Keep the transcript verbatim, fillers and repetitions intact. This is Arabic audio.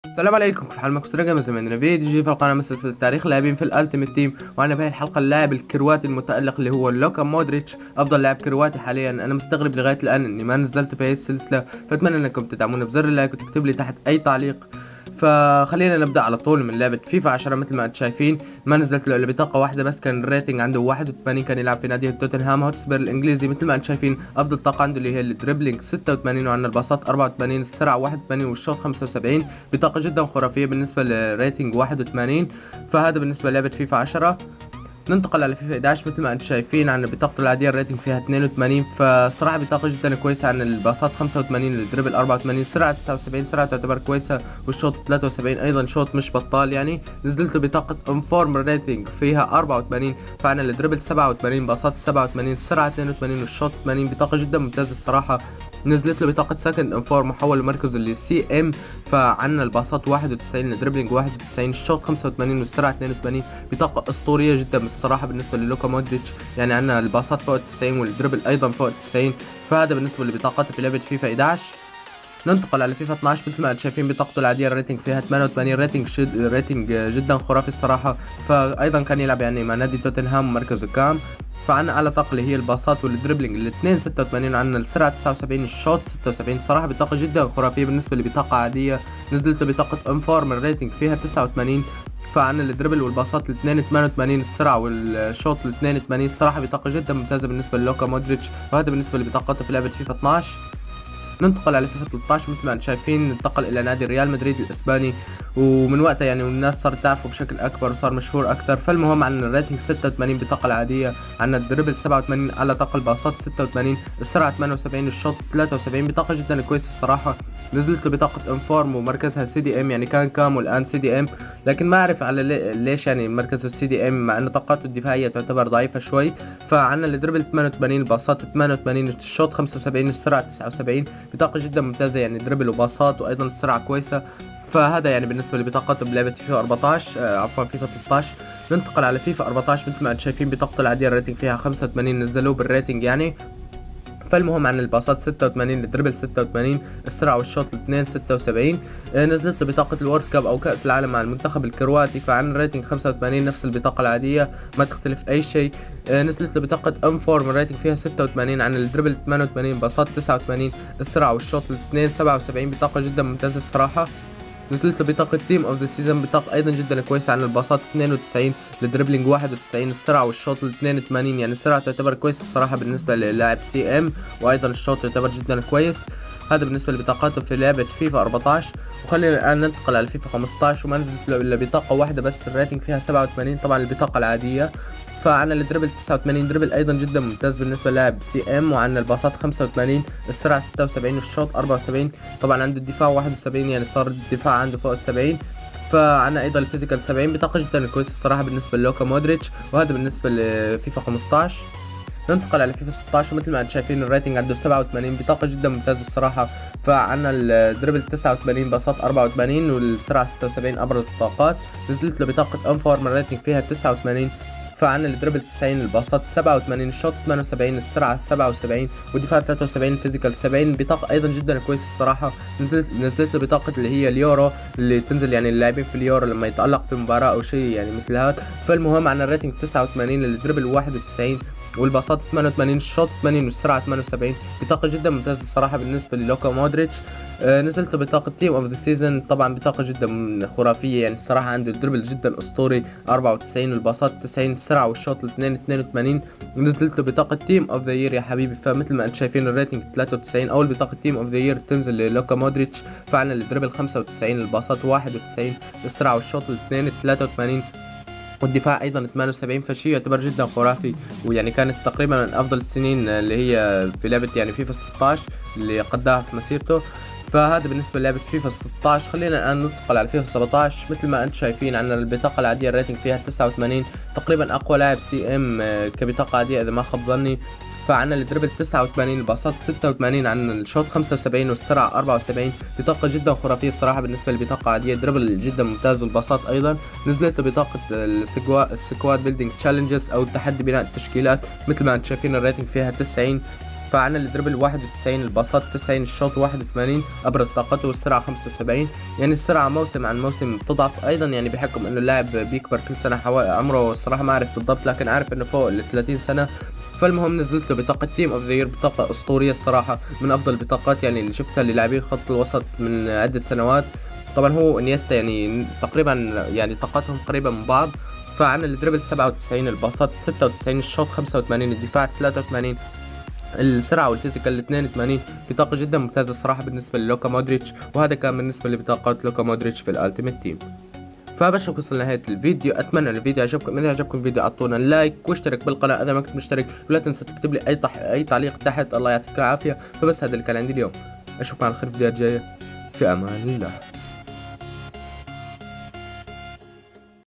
السلام عليكم، كيف حال؟ معكم سراج من زمان فيديو جي في القناة من سلسلة تاريخ اللاعبين في الالتيميت تيم. وانا بهاي الحلقة اللاعب الكرواتي المتألق اللي هو لوكا مودريتش، افضل لاعب كرواتي حاليا. انا مستغرب لغاية الان اني ما نزلته في هاي السلسلة، فاتمنى انكم تدعمونا بزر اللايك وتكتب لي تحت اي تعليق. فخلينا نبدا على طول من لعبه فيفا عشرة. مثل ما انتم شايفين ما نزلت له الا بطاقه واحده بس، كان الريتنج عنده واحد وثمانين، كان يلعب في نادي توتنهام هوتسبير الانجليزي. مثل ما انتم شايفين افضل طاقه عنده اللي هي الدريبلينج ستة وثمانين، وعندنا الباصات أربعة وثمانين، السرعه واحد وثمانين، والشوط خمسة وسبعين. بطاقه جدا خرافيه بالنسبه للريتنج واحد وثمانين. فهذا بالنسبه للعبه فيفا عشرة. ننتقل على فيفا احد عشر. مثل ما انتم شايفين عن بطاقته العاديه الريتنج فيها اثنين وثمانين، فصراحه بطاقه جدا كويسه. عن الباصات خمسة وثمانين، الدريبل أربعة وثمانين، السرعه تسعة وسبعين، سرعه تعتبر كويسه، والشوط ثلاثة وسبعين ايضا شوط مش بطال يعني. نزلت له بطاقه انفورم ريتنج فيها أربعة وثمانين، فعنا الدريبل سبعة وثمانين، باصات سبعة وثمانين، السرعه اثنين وثمانين، والشوط ثمانين. بطاقه جدا ممتازه الصراحه. نزلت له بطاقة سكند انفورم محول مركزه للسي ام، فعنا الباصات واحد وتسعين، الدربلينج واحد وتسعين، الشوط خمسة وثمانين، والسرعة اثنين وثمانين. بطاقة اسطورية جدا الصراحة بالنسبة للوكا مودريتش. يعني عنا الباصات فوق تسعين والدربل ايضا فوق تسعين. فهذا بالنسبة لبطاقته في لعبة فيفا احد عشر. ننتقل على فيفا اثني عشر. مثل ما انتم شايفين بطاقته العادية الريتنج فيها ثمانية وثمانين، ريتنج شد ريتنج جدا خرافي الصراحة. فايضا كان يلعب يعني مع نادي توتنهام مركزه كام. فعنا اعلى طاقه اللي هي الباصات والدربلينج الاثنين ستة وثمانين، عندنا السرعه تسعة وسبعين، الشوط ستة وسبعين. صراحه بطاقه جدا خرافيه بالنسبه لبطاقه عاديه. نزلت بطاقه انفورم الريتنج فيها تسعة وثمانين، فعنا الدربل والباصات الاثنين ثمانية وثمانين، السرعه والشوط الاثنين ثمانين. الصراحه بطاقه جدا ممتازه بالنسبه للوكا مودريتش. وهذا بالنسبه لبطاقته في لعبه فيفا اثني عشر. ننتقل على فيفا ثلاثة عشر. مثل ما انتم شايفين انتقل الى نادي ريال مدريد الاسباني، ومن وقتها يعني والناس صارت تعرفه بشكل اكبر وصار مشهور اكثر. فالمهم عندنا الريتنج ستة وثمانين بطاقه العاديه، عندنا الدربل سبعة وثمانين على طاقه، الباصات ستة وثمانين، السرعه ثمانية وسبعين، الشوط ثلاثة وسبعين. بطاقه جدا كويسه الصراحه. نزلت له بطاقه انفورم ومركزها سي دي ام، يعني كان كام والان سي دي ام، لكن ما اعرف على ليش يعني مركزه السي دي ام مع انه طاقاته الدفاعيه تعتبر ضعيفه شوي. فعندنا الدربل ثمانية وثمانين، الباصات ثمانية وثمانين، الشوط خمسة وسبعين، السرعه تسعة وسبعين. بطاقه جدا ممتازه يعني دربل وباصات وايضا السرعه كويسه. فهذا يعني بالنسبه لبطاقته بلعبه فيفا أربعة عشر، آه عفوا فيفا ثلاثة عشر. ننتقل على فيفا أربعة عشر. مثل ما انتم شايفين بطاقته العاديه الريتنج فيها خمسة وثمانين، نزلوه بالريتنج يعني. فالمهم عن الباصات ستة وثمانين، الدربل ستة وثمانين، السرعه والشوط الاثنين ستة وسبعين. آه نزلت له بطاقه الورد كاب او كاس العالم مع المنتخب الكرواتي، فعن الريتنج خمسة وثمانين نفس البطاقه العاديه ما تختلف اي شيء. آه نزلت له بطاقه انفورم الريتنج فيها ستة وثمانين، عن الدربل ثمانية وثمانين، باصات تسعة وثمانين، السرعه والشوط الاثنين سبعة وسبعين. بطاقه جدا ممتازه الصراحه. نزلت بطاقة تيم اوف ذا سيزون، بطاقة ايضا جدا كويسة. عن الباصات اثنين وتسعين، الدربلينج واحد وتسعين، السرعة والشوط اثنين وثمانين، يعني السرعة تعتبر كويسة الصراحة بالنسبة للاعب سي ام، وايضا الشوط يعتبر جدا كويس. هذا بالنسبة لبطاقاته في لعبة فيفا أربعة عشر. وخلينا الان ننتقل على فيفا خمسة عشر، وما نزلت له الا بطاقة واحدة بس، الريتنج فيها سبعة وثمانين، طبعا البطاقة العادية. فعنا الدربل تسعة وثمانين، دربل ايضا جدا ممتاز بالنسبه للاعب سي ام، وعندنا الباصات خمسة وثمانين، السرعه ستة وسبعين، والشوط أربعة وسبعين. طبعا عنده الدفاع واحد وسبعين، يعني صار الدفاع عنده فوق ال سبعين. فعنا ايضا الفيزيكال سبعين. بطاقه جدا كويسه الصراحه بالنسبه للوكا مودريتش. وهذا بالنسبه لفيفا خمسة عشر. ننتقل على فيفا ستة عشر. مثل ما انتم شايفين الريتنج عنده سبعة وثمانين، بطاقه جدا ممتازه الصراحه. فعنا الدربل تسعة وثمانين، باصات أربعة وثمانين، والسرعه ستة وسبعين ابرز الطاقات. نزلت له بطاقه انفورم الريتنج فيها تسعة وثمانين، فعنا الدربل تسعين، الباصات سبعة وثمانين، الشوط ثمانية وسبعين، السرعه سبعة وسبعين، والدفاع ثلاثة وسبعين، الفيزيكال سبعين. بطاقه ايضا جدا كويسه الصراحه. نزلت نزلت له بطاقه اللي هي اليورو، اللي تنزل يعني اللاعبين في اليورو لما يتالق في مباراه او شيء يعني مثل هذا. فالمهم عنا الريتنج تسعة وثمانين، الدربل واحد وتسعين، والباصات ثمانية وثمانين، الشوط ثمانين، والسرعه ثمانية وسبعين. بطاقه جدا ممتازه الصراحه بالنسبه للوكا مودريتش. آه نزلت بطاقة تيم اوف ذا سيزون، طبعا بطاقة جدا خرافية يعني الصراحة. عنده الدربل جدا اسطوري أربعة وتسعين، والباصات تسعين، السرعة والشوط الاثنين اثنين وثمانين. نزلت له بطاقة تيم اوف ذا يير يا حبيبي. فمثل ما انتم شايفين الريتنج ثلاثة وتسعين، اول بطاقة تيم اوف ذا يير تنزل للوكا مودريتش. فعلا الدربل خمسة وتسعين، الباصات واحد وتسعين، السرعة والشوط الاثنين ثلاثة وثمانين، والدفاع ايضا ثمانية وسبعين. فشيء يعتبر جدا خرافي، ويعني كانت تقريبا من افضل السنين اللي هي في لعبة يعني فيفا ستة عشر اللي قداها في مسيرته. فهذا بالنسبه للعبه فيفا ستة عشر. خلينا الان ندخل على فيفا سبعة عشر. مثل ما انتم شايفين عندنا البطاقه العاديه الريتنج فيها تسعة وثمانين، تقريبا اقوى لاعب سي ام كبطاقه عاديه اذا ما خاب ظني. فعندنا الدربل تسعة وثمانين، الباصات ستة وثمانين، عندنا الشوط خمسة وسبعين، والسرعه أربعة وسبعين. بطاقه جدا خرافيه الصراحه بالنسبه لبطاقه عاديه. الدربل جدا ممتاز، والباصات ايضا. نزلت بطاقه السكواد بيلدينج تشالنجز او تحدي بناء التشكيلات. مثل ما انتم شايفين الريتنج فيها تسعين. فعنا الدربل واحد وتسعين، الباصات تسعين، الشوط واحد وثمانين، ابرز طاقته والسرعه خمسة وسبعين. يعني السرعه موسم عن موسم بتضعف ايضا، يعني بحكم انه اللاعب بيكبر كل سنه حوالي عمره الصراحه ما اعرف بالضبط، لكن عارف انه فوق ال ثلاثين سنه. فالمهم نزلت له بطاقة تيم اوف ذا يير، بطاقة اسطورية الصراحة، من افضل البطاقات يعني اللي شفتها للاعبين خط الوسط من عدة سنوات. طبعا هو انيستا يعني تقريبا يعني طاقاتهم قريبة من بعض. فعنا الدربل سبعة وتسعين، الباصات ستة وتسعين، الشوط خمسة وثمانين، الدفاع ثلاثة وثمانين، السرعة والفيزيكال اثنين وثمانين. بطاقة جدا ممتازة الصراحة بالنسبة للوكا مودريتش. وهذا كان بالنسبة لبطاقات لوكا مودريتش في الالتيميت تيم. فبشوفكم وصلنا لنهاية الفيديو، اتمنى ان الفيديو عجبكم. اذا عجبكم الفيديو اعطونا لايك واشترك بالقناة اذا ما كنت مشترك، ولا تنسى تكتب لي اي طح... اي تعليق تحت. الله يعطيك العافية. فبس هذا اللي كان عندي اليوم، اشوفكم على خير في الفيديوهات الجاية، في امان الله.